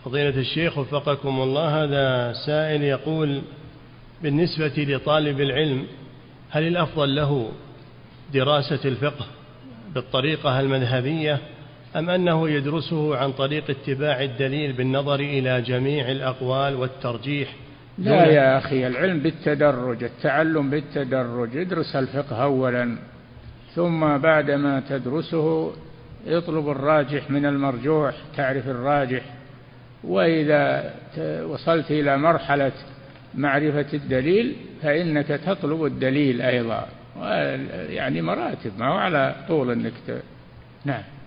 فضيلة الشيخ وفقكم الله، هذا سائل يقول: بالنسبة لطالب العلم هل الأفضل له دراسة الفقه بالطريقة المذهبية أم أنه يدرسه عن طريق اتباع الدليل بالنظر إلى جميع الأقوال والترجيح؟ لا يا أخي، العلم بالتدرج، التعلم بالتدرج. ادرس الفقه أولا، ثم بعدما تدرسه اطلب الراجح من المرجوح، تعرف الراجح. وإذا وصلت إلى مرحلة معرفة الدليل فإنك تطلب الدليل أيضا، يعني مراتب، ما هو على طول أنك نعم.